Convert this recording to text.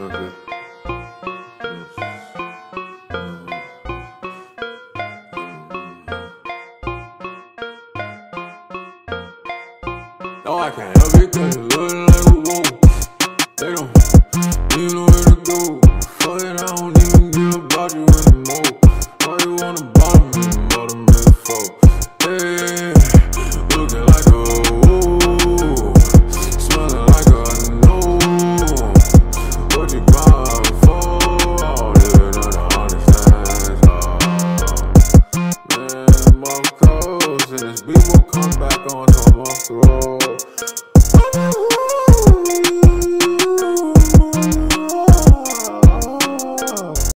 Okay. No, I can't help it 'cause it look like a whoa. They don't even know where to go. Fuck it, I don't even give about you anymore. Why you wanna bother me? Bottom before. Hey, looking like a whoa. Smelling like a no. What you crying for? Living on the understand. Man, my clothes and this beat will come back on to my throat.